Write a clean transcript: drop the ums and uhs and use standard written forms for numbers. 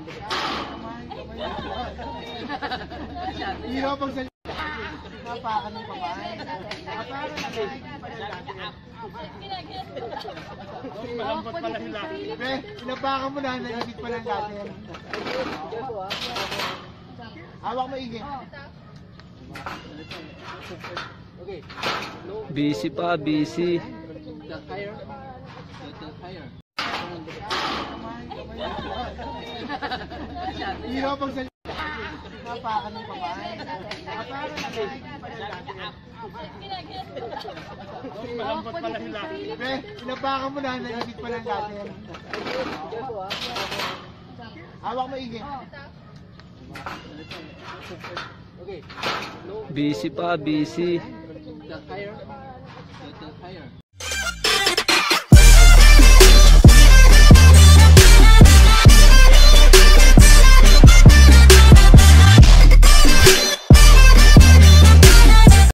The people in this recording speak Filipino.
Hiro pag sa napakan ng babae. Napakan ng babae. Malambot pala sila. Pre, pinapakan mo na, naisip pa lang natin. Hawak mo igin. Okay. Busy pa, busy. Hiro pag sa napakan ng babae. Napakan ng babae. Malambot pala sila. Pre, pinapakan mo na, naisip pa lang natin. Hawak mo igin. Busy pa, busy.